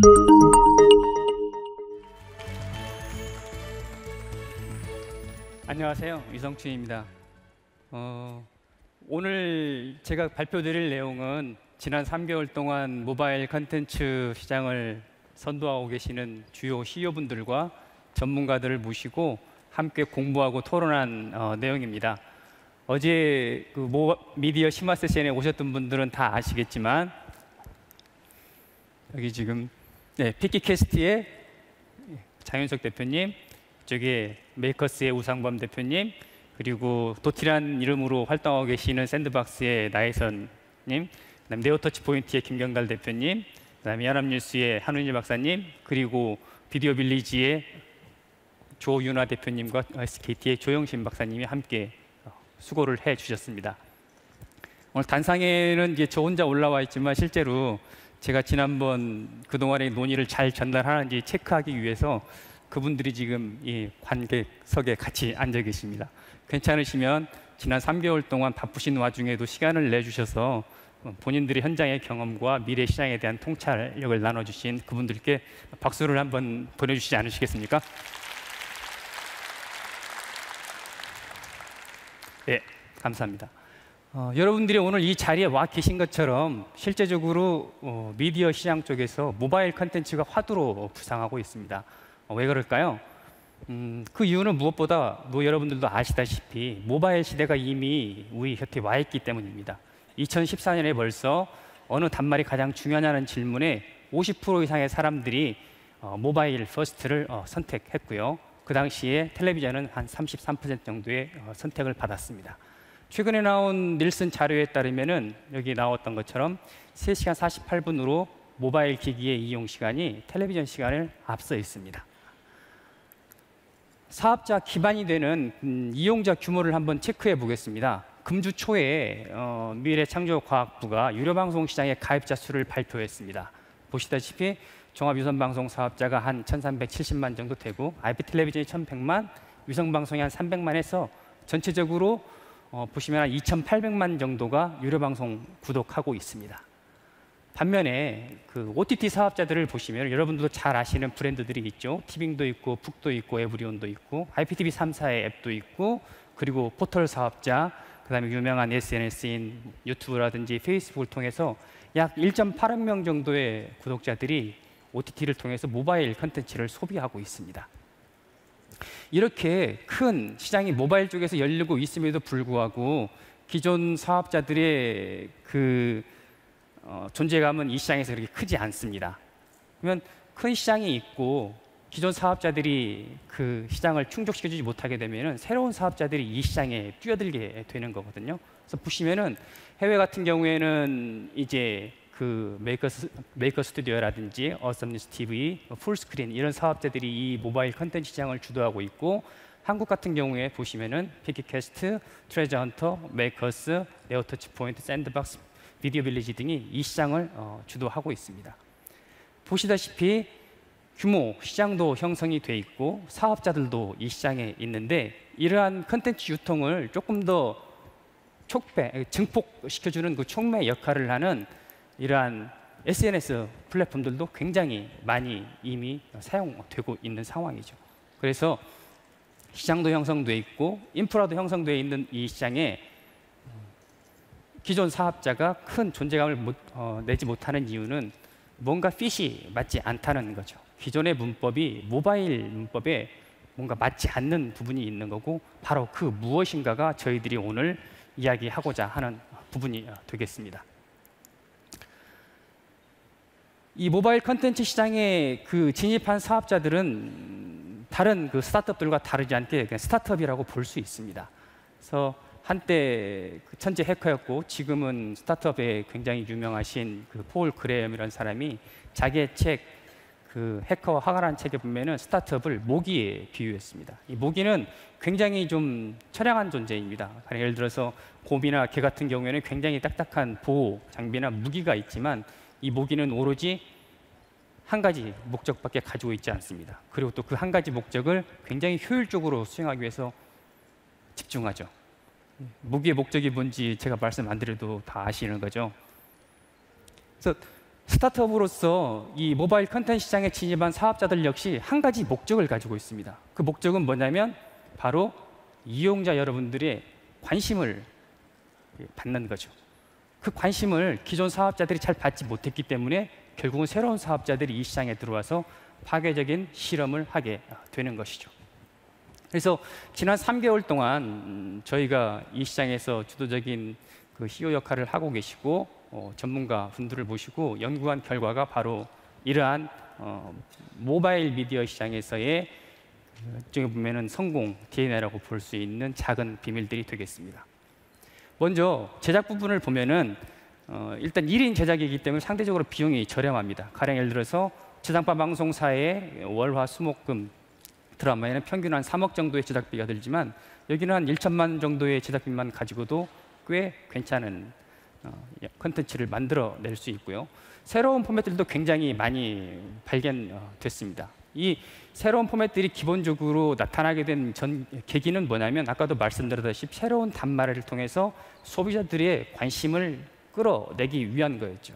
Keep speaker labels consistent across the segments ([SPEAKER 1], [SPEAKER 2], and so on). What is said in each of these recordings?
[SPEAKER 1] 안녕하세요. 이성춘입니다. 오늘 제가 발표드릴 내용은 지난 3개월 동안 모바일 컨텐츠 시장을 선도하고 계시는 주요 CEO분들과 전문가들을 모시고 함께 공부하고 토론한 내용입니다. 어제 그 미디어 심화 세션에 오셨던 분들은 다 아시겠지만 여기 지금 피키캐스트의 장윤석 대표님, 저기 메이커스의 우상범 대표님, 그리고 도티란 이름으로 활동하고 계시는 샌드박스의 나혜선님, 그다음에 네오터치 포인트의 김경달 대표님, 그다음에 연합뉴스의 한운일 박사님, 그리고 비디오 빌리지의 조윤아 대표님과 SKT의 조영신 박사님이 함께 수고를 해주셨습니다. 오늘 단상에는 이제 저 혼자 올라와 있지만 실제로 제가 지난번 그동안의 논의를 잘 전달하는지 체크하기 위해서 그분들이 지금 이 관객석에 같이 앉아 계십니다. 괜찮으시면 지난 3개월 동안 바쁘신 와중에도 시간을 내주셔서 본인들의 현장의 경험과 미래 시장에 대한 통찰력을 나눠주신 그분들께 박수를 한번 보내주시지 않으시겠습니까? 네, 감사합니다. 여러분들이 오늘 이 자리에 와 계신 것처럼 실제적으로 미디어 시장 쪽에서 모바일 컨텐츠가 화두로 부상하고 있습니다. 왜 그럴까요? 그 이유는 무엇보다 여러분들도 아시다시피 모바일 시대가 이미 우리 곁에 와 있기 때문입니다. 2014년에 벌써 어느 단말이 가장 중요하냐는 질문에 50% 이상의 사람들이 모바일 퍼스트를 선택했고요. 그 당시에 텔레비전은 한 33% 정도의 선택을 받았습니다. 최근에 나온 닐슨 자료에 따르면은 여기 나왔던 것처럼 3시간 48분으로 모바일 기기의 이용 시간이 텔레비전 시간을 앞서 있습니다. 사업자 기반이 되는 이용자 규모를 한번 체크해 보겠습니다. 금주 초에 미래창조과학부가 유료방송 시장의 가입자 수를 발표했습니다. 보시다시피 종합유선방송 사업자가 한 1370만 정도 되고 IP텔레비전이 1100만, 위성방송이 한 300만 해서 전체적으로 보시면 한 2800만 정도가 유료방송 구독하고 있습니다. 반면에 그 OTT 사업자들을 보시면 여러분들도 잘 아시는 브랜드들이 있죠. 티빙도 있고, 북도 있고, 에브리온도 있고, IPTV 3사의 앱도 있고, 그리고 포털 사업자, 그 다음에 유명한 SNS인 유튜브라든지 페이스북을 통해서 약 1.8억 명 정도의 구독자들이 OTT를 통해서 모바일 컨텐츠를 소비하고 있습니다. 이렇게 큰 시장이 모바일 쪽에서 열리고 있음에도 불구하고 기존 사업자들의 그 존재감은 이 시장에서 그렇게 크지 않습니다. 그러면 큰 시장이 있고 기존 사업자들이 그 시장을 충족시켜주지 못하게 되면 새로운 사업자들이 이 시장에 뛰어들게 되는 거거든요. 그래서 보시면은 해외 같은 경우에는 이제 그 메이커 스튜디오라든지 어썸뉴스 TV, 풀스크린 이런 사업자들이 이 모바일 컨텐츠 시장을 주도하고 있고, 한국 같은 경우에 보시면은 피키캐스트, 트레저 헌터, 메이커스, 네오터치 포인트, 샌드박스, 비디오 빌리지 등이 이 시장을 주도하고 있습니다. 보시다시피 규모, 시장도 형성이 돼 있고 사업자들도 이 시장에 있는데 이러한 컨텐츠 유통을 조금 더 증폭시켜주는 그 촉매 역할을 하는 이러한 SNS 플랫폼들도 굉장히 많이 이미 사용되고 있는 상황이죠. 그래서 시장도 형성돼 있고 인프라도 형성돼 있는 이 시장에 기존 사업자가 큰 존재감을 내지 못하는 이유는 뭔가 핏이 맞지 않다는 거죠. 기존의 문법이 모바일 문법에 뭔가 맞지 않는 부분이 있는 거고, 바로 그 무엇인가가 저희들이 오늘 이야기하고자 하는 부분이 되겠습니다. 이 모바일 컨텐츠 시장에 그 진입한 사업자들은 다른 그 스타트업들과 다르지 않게 그냥 스타트업이라고 볼 수 있습니다. 그래서 한때 그 천재 해커였고 지금은 스타트업에 굉장히 유명하신 그 폴 그레엄이라는 사람이 자기의 책 그 해커와 화가라는 책에 보면은 스타트업을 모기에 비유했습니다. 이 모기는 굉장히 좀 처량한 존재입니다. 예를 들어서 곰이나 개 같은 경우에는 굉장히 딱딱한 보호 장비나 무기가 있지만 이 모기는 오로지 한 가지 목적밖에 가지고 있지 않습니다. 그리고 또 그 한 가지 목적을 굉장히 효율적으로 수행하기 위해서 집중하죠. 모기의 목적이 뭔지 제가 말씀 안 드려도 다 아시는 거죠. 그래서 스타트업으로서 이 모바일 컨텐츠 시장에 진입한 사업자들 역시 한 가지 목적을 가지고 있습니다. 그 목적은 뭐냐면 바로 이용자 여러분들의 관심을 받는 거죠. 그 관심을 기존 사업자들이 잘 받지 못했기 때문에 결국은 새로운 사업자들이 이 시장에 들어와서 파괴적인 실험을 하게 되는 것이죠. 그래서 지난 3개월 동안 저희가 이 시장에서 주도적인 그 CEO 역할을 하고 계시고 전문가 분들을 모시고 연구한 결과가 바로 이러한 모바일 미디어 시장에서의 어떻게 보면은 성공 DNA라고 볼 수 있는 작은 비밀들이 되겠습니다. 먼저 제작 부분을 보면은 일단 1인 제작이기 때문에 상대적으로 비용이 저렴합니다. 가령 예를 들어서 지상파 방송사의 월화 수목금 드라마에는 평균 한 3억 정도의 제작비가 들지만 여기는 한 1천만 정도의 제작비만 가지고도 꽤 괜찮은 컨텐츠를 만들어낼 수 있고요. 새로운 포맷들도 굉장히 많이 발견됐습니다. 이 새로운 포맷들이 기본적으로 나타나게 된 계기는 뭐냐면 아까도 말씀드렸다시피 새로운 단말을 통해서 소비자들의 관심을 끌어내기 위한 거였죠.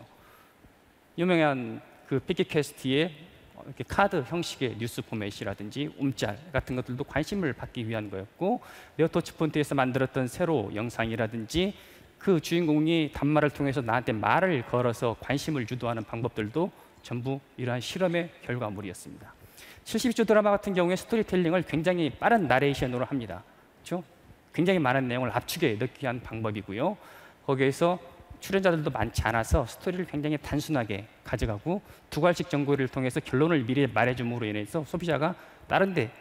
[SPEAKER 1] 유명한 그 피키캐스트의 이렇게 카드 형식의 뉴스 포맷이라든지 움짤 같은 것들도 관심을 받기 위한 거였고, 네오터치폰트에서 만들었던 세로 영상이라든지 그 주인공이 단말을 통해서 나한테 말을 걸어서 관심을 유도하는 방법들도 전부 이러한 실험의 결과물이었습니다. 72조 드라마 같은 경우에 스토리텔링을 굉장히 빠른 나레이션으로 합니다. 그렇죠? 굉장히 많은 내용을 압축해 넣기 위한 방법이고요. 거기에서 출연자들도 많지 않아서 스토리를 굉장히 단순하게 가져가고 두괄식 정보를 통해서 결론을 미리 말해줌으로 인해서 소비자가 다른 데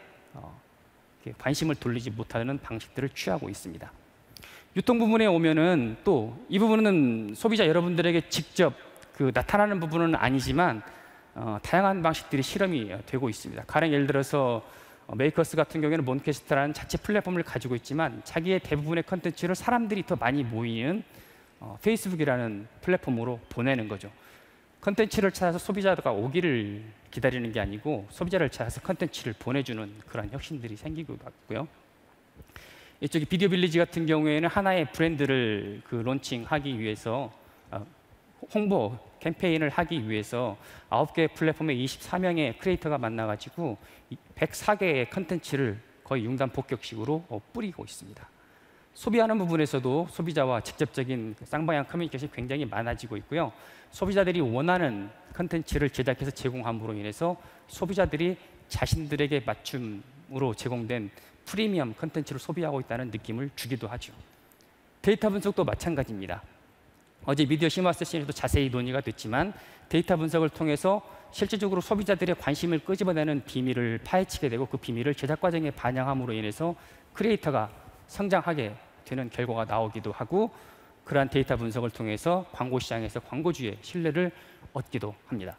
[SPEAKER 1] 관심을 돌리지 못하는 방식들을 취하고 있습니다. 유통 부분에 오면은 또 이 부분은 소비자 여러분들에게 직접 나타나는 부분은 아니지만 다양한 방식들이 실험이 되고 있습니다. 가령 예를 들어서 메이커스 같은 경우에는 몬캐스트라는 자체 플랫폼을 가지고 있지만 자기의 대부분의 컨텐츠를 사람들이 더 많이 모이는 페이스북이라는 플랫폼으로 보내는 거죠. 컨텐츠를 찾아서 소비자가 오기를 기다리는 게 아니고 소비자를 찾아서 컨텐츠를 보내주는 그런 혁신들이 생기고 있고요. 이쪽에 비디오 빌리지 같은 경우에는 하나의 브랜드를 론칭하기 위해서 홍보 캠페인을 하기 위해서 9개의 플랫폼에 24명의 크리에이터가 만나가지고 104개의 컨텐츠를 거의 융단 폭격식으로 뿌리고 있습니다. 소비하는 부분에서도 소비자와 직접적인 쌍방향 커뮤니케이션이 굉장히 많아지고 있고요. 소비자들이 원하는 컨텐츠를 제작해서 제공함으로 인해서 소비자들이 자신들에게 맞춤으로 제공된 프리미엄 컨텐츠를 소비하고 있다는 느낌을 주기도 하죠. 데이터 분석도 마찬가지입니다. 어제 미디어 심화 세션에도 자세히 논의가 됐지만 데이터 분석을 통해서 실질적으로 소비자들의 관심을 끄집어내는 비밀을 파헤치게 되고 그 비밀을 제작 과정에 반영함으로 인해서 크리에이터가 성장하게 되는 결과가 나오기도 하고 그러한 데이터 분석을 통해서 광고 시장에서 광고주의 신뢰를 얻기도 합니다.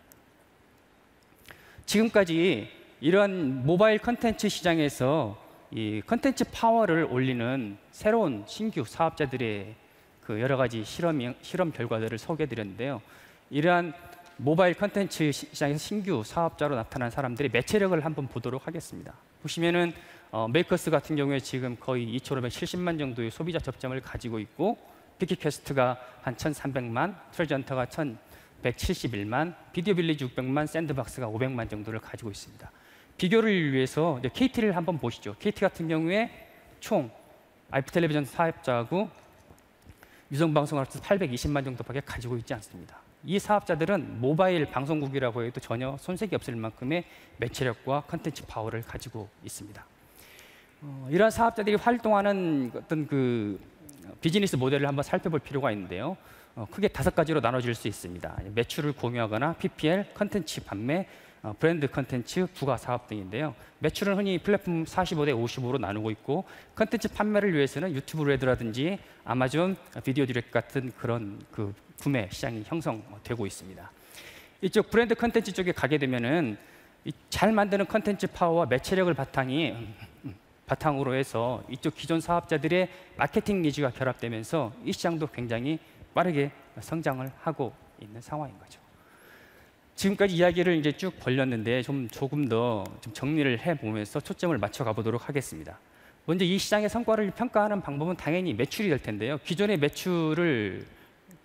[SPEAKER 1] 지금까지 이런 모바일 컨텐츠 시장에서 이 컨텐츠 파워를 올리는 새로운 신규 사업자들의 여러 가지 실험 결과들을 소개해드렸는데요. 이러한 모바일 컨텐츠 시장에서 신규 사업자로 나타난 사람들의 매체력을 한번 보도록 하겠습니다. 보시면은 메이커스 같은 경우에 지금 거의 2,570만 정도의 소비자 접점을 가지고 있고 피키캐스트가 한 1,300만, 트레저헌터가 1,171만, 비디오 빌리지 600만, 샌드박스가 500만 정도를 가지고 있습니다. 비교를 위해서 KT를 한번 보시죠. KT 같은 경우에 총 IP텔레비전 사업자하고 유성방송을 합쳐서 820만 정도밖에 가지고 있지 않습니다. 이 사업자들은 모바일 방송국이라고 해도 전혀 손색이 없을 만큼의 매체력과 컨텐츠 파워를 가지고 있습니다. 이러한 사업자들이 활동하는 어떤 비즈니스 모델을 한번 살펴볼 필요가 있는데요. 크게 5가지로 나눠질 수 있습니다. 매출을 공유하거나 PPL, 컨텐츠 판매, 브랜드 컨텐츠, 부가 사업 등인데요. 매출은 흔히 플랫폼 45대 55로 나누고 있고 컨텐츠 판매를 위해서는 유튜브 레드라든지 아마존 비디오 디렉트 같은 그런 구매 시장이 형성되고 있습니다. 이쪽 브랜드 컨텐츠 쪽에 가게 되면은 잘 만드는 컨텐츠 파워와 매체력을 바탕으로 해서 이쪽 기존 사업자들의 마케팅 니즈가 결합되면서 이 시장도 굉장히 빠르게 성장을 하고 있는 상황인 거죠. 지금까지 이야기를 이제 쭉 벌렸는데 조금 더 정리를 해보면서 초점을 맞춰 가보도록 하겠습니다. 먼저 이 시장의 성과를 평가하는 방법은 당연히 매출이 될 텐데요. 기존의 매출을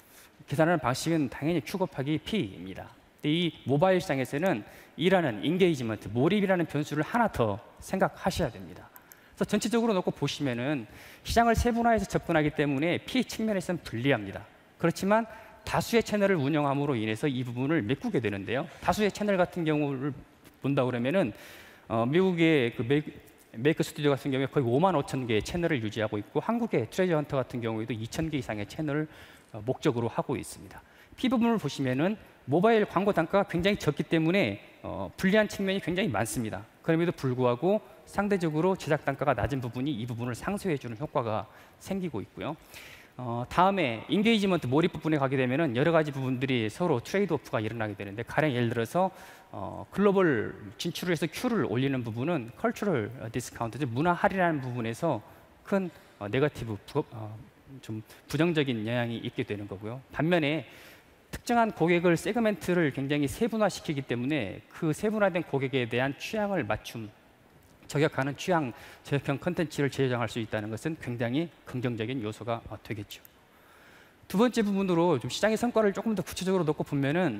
[SPEAKER 1] 계산하는 방식은 당연히 Q 곱하기 P입니다. 이 모바일 시장에서는 이라는 인게이지먼트, 몰입이라는 변수를 하나 더 생각하셔야 됩니다. 그래서 전체적으로 놓고 보시면은 시장을 세분화해서 접근하기 때문에 P 측면에서는 불리합니다. 그렇지만 다수의 채널을 운영함으로 인해서 이 부분을 메꾸게 되는데요. 다수의 채널 같은 경우를 본다 그러면은 미국의 그 메이크 스튜디오 같은 경우에 거의 5만 5천 개의 채널을 유지하고 있고, 한국의 트레저 헌터 같은 경우에도 2천 개 이상의 채널을 목적으로 하고 있습니다. P 부분을 보시면은 모바일 광고 단가가 굉장히 적기 때문에 불리한 측면이 굉장히 많습니다. 그럼에도 불구하고 상대적으로 제작 단가가 낮은 부분이 이 부분을 상쇄해주는 효과가 생기고 있고요. 다음에 인게이지먼트 몰입 부분에 가게 되면은 여러 가지 부분들이 서로 트레이드 오프가 일어나게 되는데, 가령 예를 들어서 글로벌 진출을 해서 Q를 올리는 부분은 컬처럴 디스카운트, 즉 문화 할인하는 부분에서 큰 네거티브 좀 부정적인 영향이 있게 되는 거고요. 반면에 특정한 고객을 세그멘트를 굉장히 세분화시키기 때문에 그 세분화된 고객에 대한 취향을 저격하는 취향 저격형 컨텐츠를 제작할 수 있다는 것은 굉장히 긍정적인 요소가 되겠죠. 두 번째 부분으로 좀 시장의 성과를 조금 더 구체적으로 놓고 보면은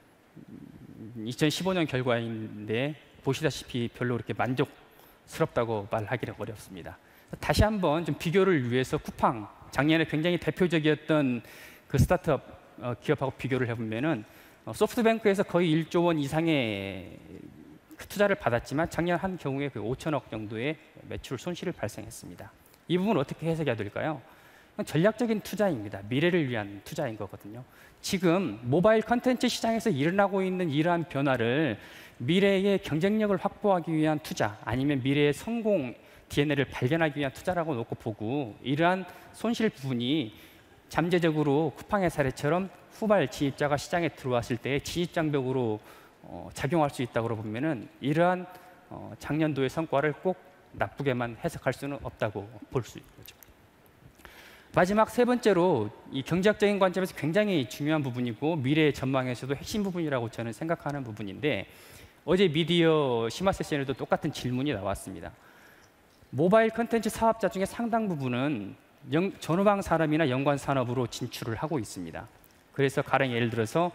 [SPEAKER 1] 2015년 결과인데 보시다시피 별로 그렇게 만족스럽다고 말하기는 어렵습니다. 다시 한번 좀 비교를 위해서 쿠팡, 작년에 굉장히 대표적이었던 그 스타트업 기업하고 비교를 해보면은 소프트뱅크에서 거의 1조 원 이상의 그 투자를 받았지만 작년 한 경우에 그 5천억 정도의 매출 손실을 발생했습니다. 이 부분은 어떻게 해석해야 될까요? 전략적인 투자입니다. 미래를 위한 투자인 거거든요. 지금 모바일 컨텐츠 시장에서 일어나고 있는 이러한 변화를 미래의 경쟁력을 확보하기 위한 투자, 아니면 미래의 성공 DNA를 발견하기 위한 투자라고 놓고 보고, 이러한 손실 부분이 잠재적으로 쿠팡의 사례처럼 후발 진입자가 시장에 들어왔을 때 진입장벽으로 작용할 수 있다고 보면은 이러한 작년도의 성과를 꼭 나쁘게만 해석할 수는 없다고 볼 수 있죠. 마지막 세 번째로 이 경제학적인 관점에서 굉장히 중요한 부분이고 미래의 전망에서도 핵심 부분이라고 저는 생각하는 부분인데, 어제 미디어 심화 세션에도 똑같은 질문이 나왔습니다. 모바일 컨텐츠 사업자 중에 상당 부분은 전후방 산업이나 연관 산업으로 진출을 하고 있습니다. 그래서 가령 예를 들어서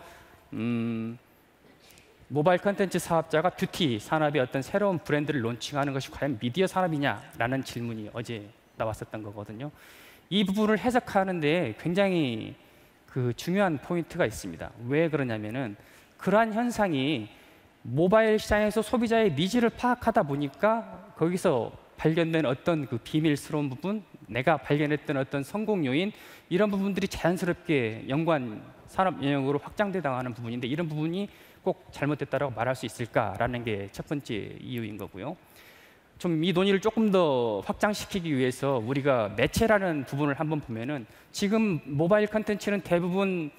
[SPEAKER 1] 모바일 컨텐츠 사업자가 뷰티 산업의 어떤 새로운 브랜드를 론칭하는 것이 과연 미디어 산업이냐라는 질문이 어제 나왔었던 거거든요. 이 부분을 해석하는데 굉장히 그 중요한 포인트가 있습니다. 왜 그러냐면은 그러한 현상이 모바일 시장에서 소비자의 니즈를 파악하다 보니까 거기서 발견된 어떤 그 비밀스러운 부분, 내가 발견했던 어떤 성공 요인, 이런 부분들이 자연스럽게 연관 산업 영역으로 확장되다 하는 부분인데, 이런 부분이 꼭 잘못됐다라고 말할 수 있을까라는 게 첫 번째 이유인 거고요. 좀 이 논의를 조금 더 확장시키기 위해서 우리가 매체라는 부분을 한번 보면은, 지금 모바일 컨텐츠는 대부분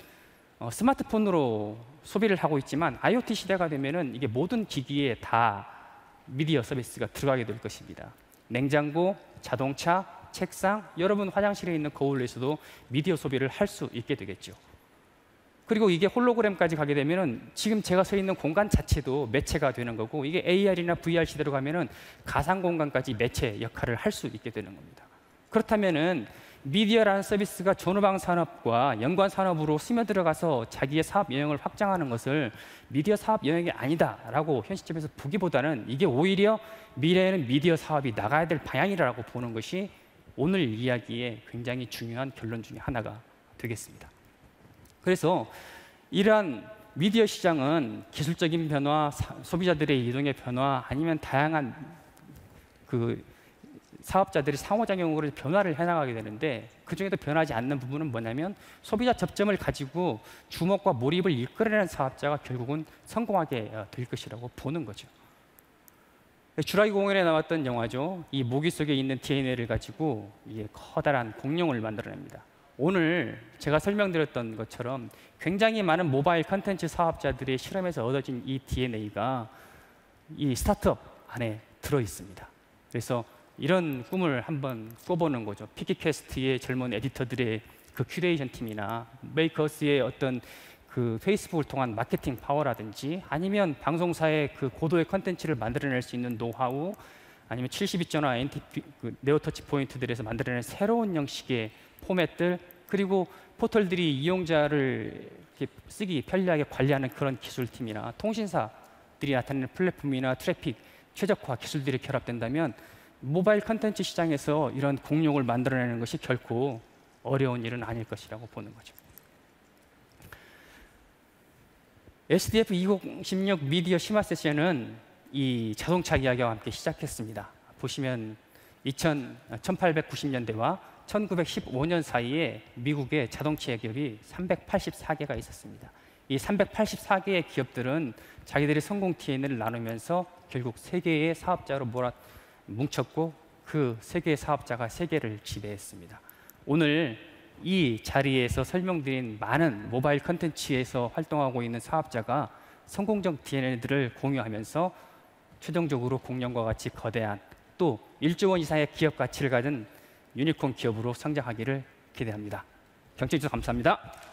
[SPEAKER 1] 스마트폰으로 소비를 하고 있지만 IoT 시대가 되면은 이게 모든 기기에 다 미디어 서비스가 들어가게 될 것입니다. 냉장고, 자동차, 책상, 여러분 화장실에 있는 거울에서도 미디어 소비를 할 수 있게 되겠죠. 그리고 이게 홀로그램까지 가게 되면은 지금 제가 서 있는 공간 자체도 매체가 되는 거고, 이게 AR이나 VR 시대로 가면은 가상 공간까지 매체 역할을 할 수 있게 되는 겁니다. 그렇다면은 미디어라는 서비스가 전후방 산업과 연관 산업으로 스며들어가서 자기의 사업 영역을 확장하는 것을 미디어 사업 영역이 아니다라고 현 시점에서 보기보다는 이게 오히려 미래에는 미디어 사업이 나가야 될 방향이라고 보는 것이 오늘 이야기의 굉장히 중요한 결론 중에 하나가 되겠습니다. 그래서 이러한 미디어 시장은 기술적인 변화, 소비자들의 이동의 변화, 아니면 다양한 그 사업자들이 상호작용으로 변화를 해나가게 되는데, 그중에도 변하지 않는 부분은 뭐냐면 소비자 접점을 가지고 주목과 몰입을 이끌어내는 사업자가 결국은 성공하게 될 것이라고 보는 거죠. 주라기 공원에 나왔던 영화죠. 이 모기 속에 있는 DNA를 가지고 이게 커다란 공룡을 만들어냅니다. 오늘 제가 설명드렸던 것처럼 굉장히 많은 모바일 컨텐츠 사업자들의 실험에서 얻어진 이 DNA가 이 스타트업 안에 들어 있습니다. 그래서 이런 꿈을 한번 꿔보는 거죠. 피키캐스트의 젊은 에디터들의 그 큐레이션 팀이나 메이커스의 어떤 그 페이스북을 통한 마케팅 파워라든지, 아니면 방송사의 그 고도의 컨텐츠를 만들어낼 수 있는 노하우, 아니면 72.5 NTP 그 네오 터치 포인트들에서 만들어낸 새로운 형식의 포맷들, 그리고 포털들이 이용자를 이렇게 쓰기 편리하게 관리하는 그런 기술팀이나 통신사들이 나타내는 플랫폼이나 트래픽 최적화 기술들이 결합된다면 모바일 컨텐츠 시장에서 이런 공룡을 만들어내는 것이 결코 어려운 일은 아닐 것이라고 보는 거죠. SDF 2016 미디어 심화 세션은 이 자동차 이야기와 함께 시작했습니다. 보시면 1890년대와 1915년 사이에 미국의 자동차 기업이 384개가 있었습니다. 이 384개의 기업들은 자기들의 성공 DNA를 나누면서 결국 세계의 사업자로 뭉쳤고 그 세계의 사업자가 세계를 지배했습니다. 오늘 이 자리에서 설명드린 많은 모바일 컨텐츠에서 활동하고 있는 사업자가 성공적 DNA들을 공유하면서 최종적으로 공룡과 같이 거대한 또 1조 원 이상의 기업 가치를 가진 유니콘 기업으로 성장하기를 기대합니다. 경청해 주셔서 감사합니다.